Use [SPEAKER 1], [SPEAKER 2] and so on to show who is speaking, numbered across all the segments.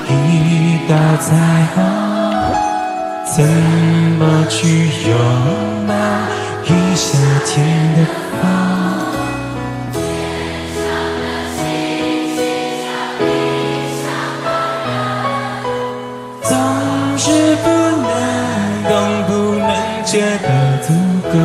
[SPEAKER 1] 一道彩虹，怎么去拥抱一夏天的风？总是不能懂，不能觉得足够。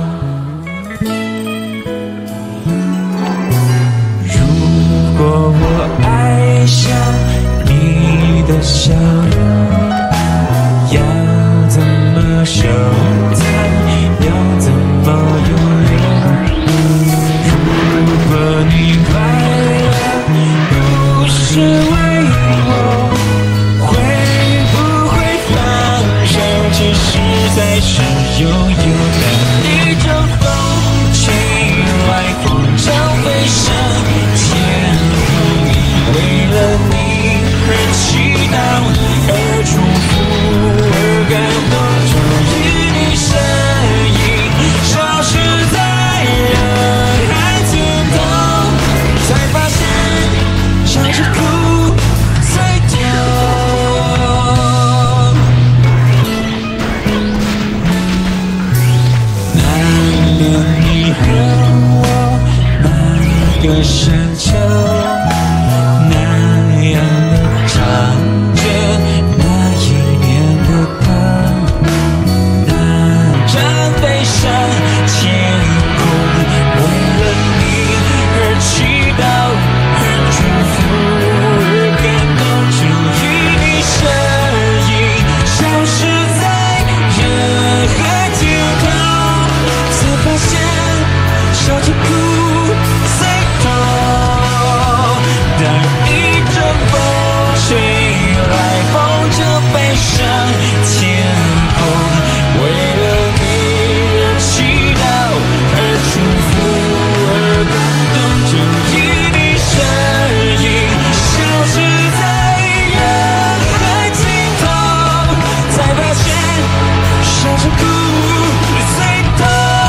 [SPEAKER 1] 如果我爱上你的笑容，要怎么收藏？要怎么拥有？如果你快乐不是为我，会不会放手？其实才是拥有的一阵风，吹来风筝飞上天空，为了你而祈祷，而祝福，而感动。终于你身影消失在人海尽头，才发现笑着哭最痛。难免你和我那个山丘，那样的长着那一年的痛，那张悲伤天空，为了你而祈祷，而祝福，而感动。终于你身影消失在人海尽头，才发现笑着哭最痛。当一阵风吹来，风筝飞上天空，为了你而祈祷，而祝福，而感动。终于你身影消失在人海尽头，才发现笑着哭最痛。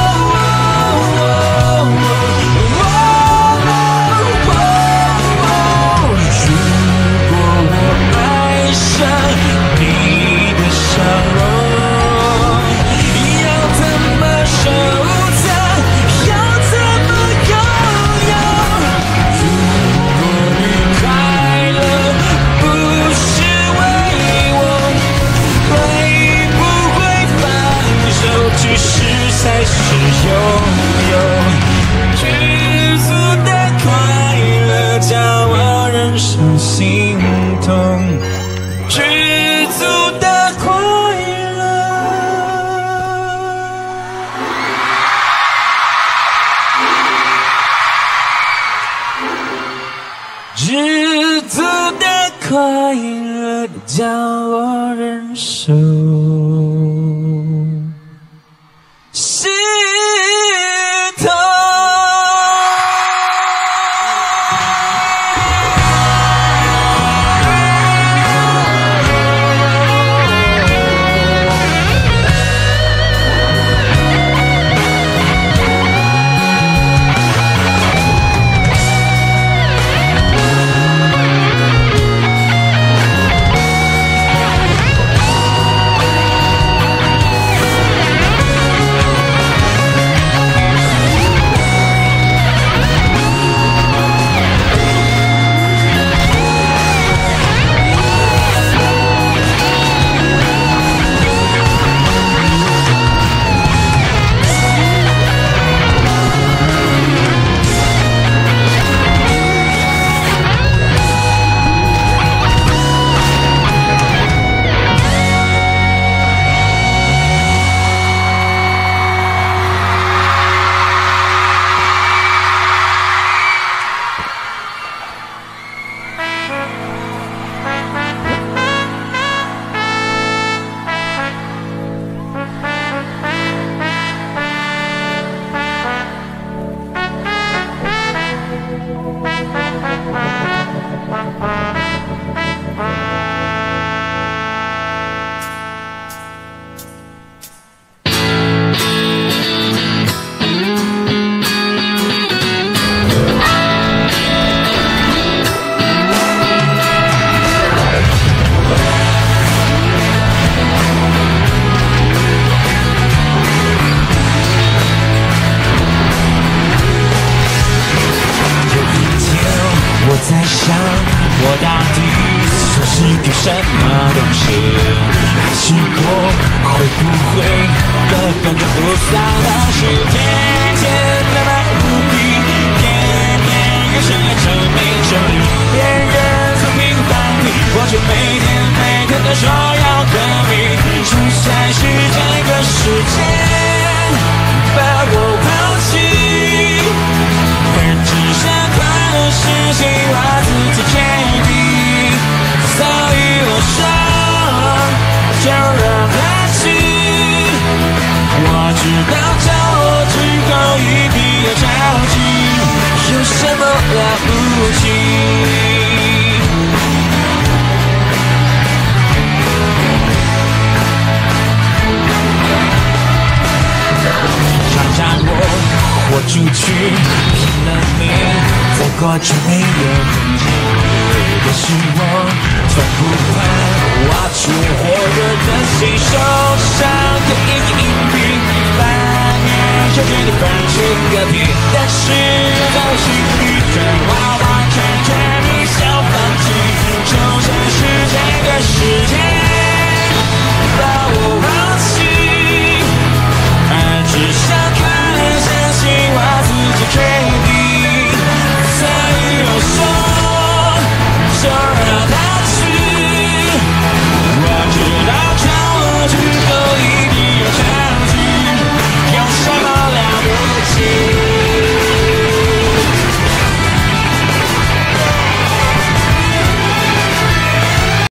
[SPEAKER 1] 如果我爱上你的笑容，要怎么收藏？要怎么拥有？如果你快乐不是为我，会不会放手？其实才是拥有。知足的快乐叫我忍受心痛，知足的快乐。知足的快乐叫我忍受心痛。 什么东西？试过会不会根本就不丧的是天天的买不平，天天又想要证明胜利，别人从平放屁，我却每天的说要革命，就算是这个世界把我抛弃，但至少快乐是希望自己决定，所以我说就让它去。我知道叫我之后一定要着急，有什么了不起？常常我豁出去，拼了命，在过去没有人见过的是我，从不怕我去火热的心受伤的一点一滴，半年就决定放弃个屁，但是在我心里